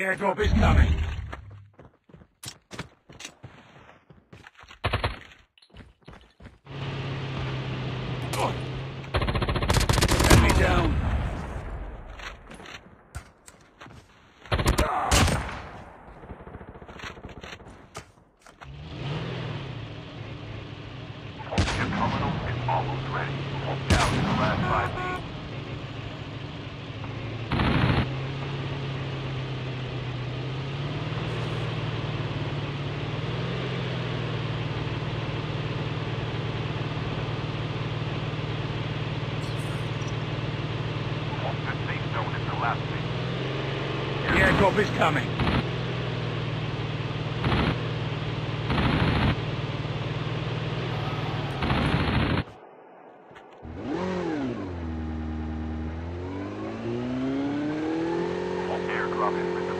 airdrop is coming. Enemy down. Your terminal is almost ready. Down to the last 5 feet. The safe zone is collapsing. The airdrop is coming. Airdrop has been